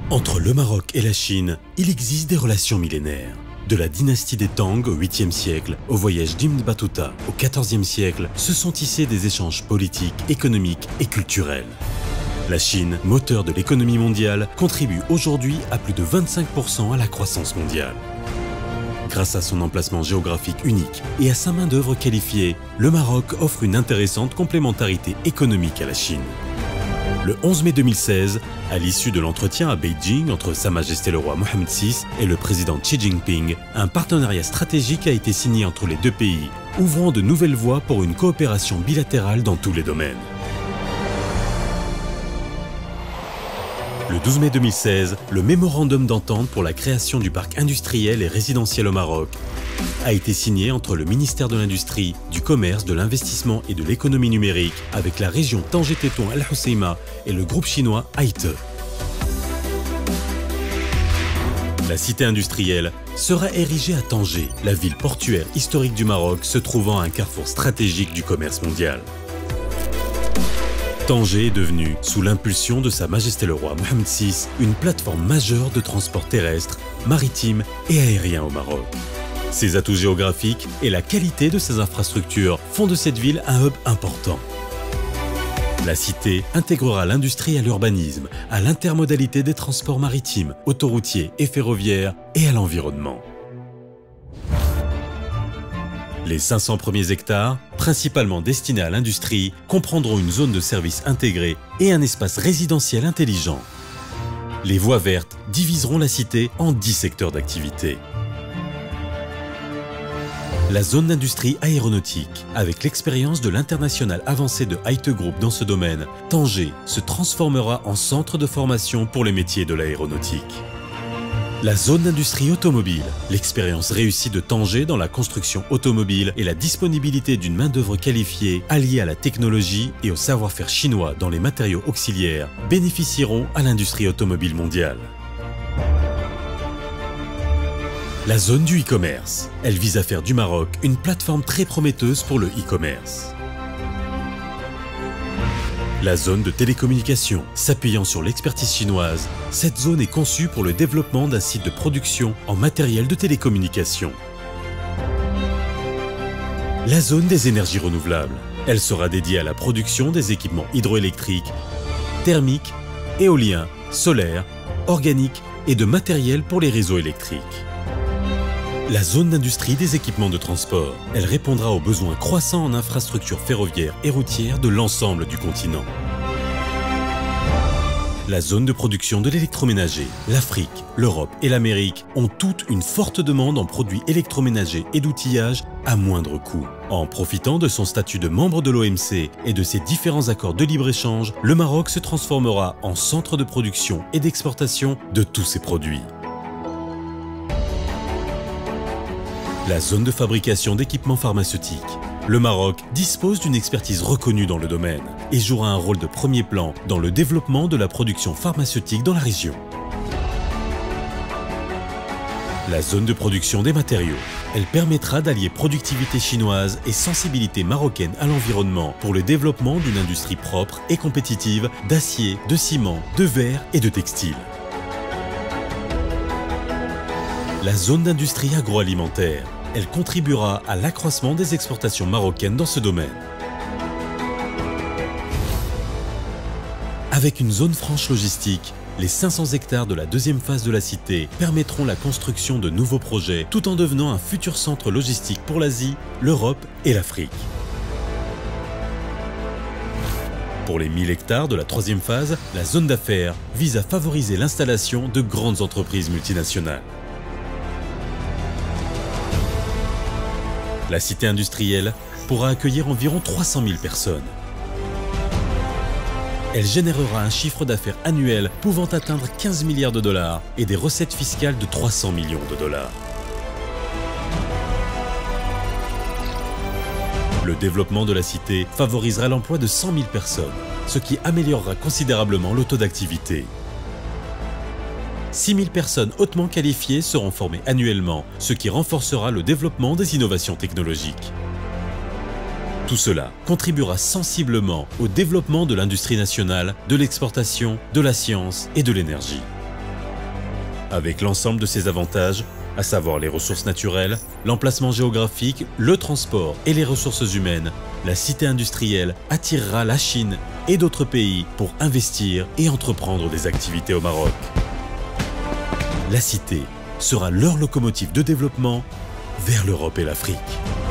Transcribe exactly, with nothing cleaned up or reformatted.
Entre le Maroc et la Chine, il existe des relations millénaires. De la dynastie des Tang au huitième siècle, au voyage d'Ibn Battuta au quatorzième siècle, se sont tissés des échanges politiques, économiques et culturels. La Chine, moteur de l'économie mondiale, contribue aujourd'hui à plus de vingt-cinq pour cent à la croissance mondiale. Grâce à son emplacement géographique unique et à sa main-d'œuvre qualifiée, le Maroc offre une intéressante complémentarité économique à la Chine. Le onze mai deux mille seize, à l'issue de l'entretien à Beijing entre Sa Majesté le roi Mohammed six et le président Xi Jinping, un partenariat stratégique a été signé entre les deux pays, ouvrant de nouvelles voies pour une coopération bilatérale dans tous les domaines. Le douze mai deux mille seize, le mémorandum d'entente pour la création du parc industriel et résidentiel au Maroc a été signé entre le ministère de l'Industrie, du Commerce, de l'Investissement et de l'Économie numérique avec la région Tanger-Tétouan Al Hoceima et le groupe chinois Haite. La cité industrielle sera érigée à Tanger, la ville portuaire historique du Maroc se trouvant à un carrefour stratégique du commerce mondial. Tanger est devenue, sous l'impulsion de Sa Majesté le roi Mohammed six, une plateforme majeure de transport terrestre, maritime et aérien au Maroc. Ses atouts géographiques et la qualité de ses infrastructures font de cette ville un hub important. La cité intégrera l'industrie à l'urbanisme, à l'intermodalité des transports maritimes, autoroutiers et ferroviaires et à l'environnement. Les cinq cents premiers hectares, principalement destinés à l'industrie, comprendront une zone de service intégrée et un espace résidentiel intelligent. Les voies vertes diviseront la cité en dix secteurs d'activité. La zone d'industrie aéronautique, avec l'expérience de l'international avancé de Haite Group dans ce domaine, Tanger se transformera en centre de formation pour les métiers de l'aéronautique. La zone d'industrie automobile, l'expérience réussie de Tanger dans la construction automobile et la disponibilité d'une main-d'œuvre qualifiée alliée à la technologie et au savoir-faire chinois dans les matériaux auxiliaires bénéficieront à l'industrie automobile mondiale. La zone du e-commerce, elle vise à faire du Maroc une plateforme très prometteuse pour le e-commerce. La zone de télécommunication, s'appuyant sur l'expertise chinoise, cette zone est conçue pour le développement d'un site de production en matériel de télécommunication. La zone des énergies renouvelables, elle sera dédiée à la production des équipements hydroélectriques, thermiques, éoliens, solaires, organiques et de matériel pour les réseaux électriques. La zone d'industrie des équipements de transport, elle répondra aux besoins croissants en infrastructures ferroviaires et routières de l'ensemble du continent. La zone de production de l'électroménager, l'Afrique, l'Europe et l'Amérique ont toutes une forte demande en produits électroménagers et d'outillage à moindre coût. En profitant de son statut de membre de l'O M C et de ses différents accords de libre-échange, le Maroc se transformera en centre de production et d'exportation de tous ces produits. La zone de fabrication d'équipements pharmaceutiques. Le Maroc dispose d'une expertise reconnue dans le domaine et jouera un rôle de premier plan dans le développement de la production pharmaceutique dans la région. La zone de production des matériaux. Elle permettra d'allier productivité chinoise et sensibilité marocaine à l'environnement pour le développement d'une industrie propre et compétitive d'acier, de ciment, de verre et de textile. La zone d'industrie agroalimentaire. Elle contribuera à l'accroissement des exportations marocaines dans ce domaine. Avec une zone franche logistique, les cinq cents hectares de la deuxième phase de la cité permettront la construction de nouveaux projets tout en devenant un futur centre logistique pour l'Asie, l'Europe et l'Afrique. Pour les mille hectares de la troisième phase, la zone d'affaires vise à favoriser l'installation de grandes entreprises multinationales. La cité industrielle pourra accueillir environ trois cent mille personnes. Elle générera un chiffre d'affaires annuel pouvant atteindre quinze milliards de dollars et des recettes fiscales de trois cents millions de dollars. Le développement de la cité favorisera l'emploi de cent mille personnes, ce qui améliorera considérablement le taux d'activité. six mille personnes hautement qualifiées seront formées annuellement, ce qui renforcera le développement des innovations technologiques. Tout cela contribuera sensiblement au développement de l'industrie nationale, de l'exportation, de la science et de l'énergie. Avec l'ensemble de ses avantages, à savoir les ressources naturelles, l'emplacement géographique, le transport et les ressources humaines, la cité industrielle attirera la Chine et d'autres pays pour investir et entreprendre des activités au Maroc. La cité sera leur locomotive de développement vers l'Europe et l'Afrique.